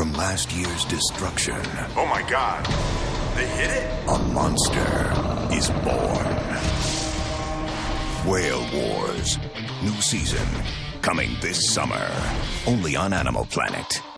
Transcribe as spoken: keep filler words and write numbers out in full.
From last year's destruction, Oh my god. They hit it? a monster is born. Whale Wars. New season. Coming this summer. Only on Animal Planet.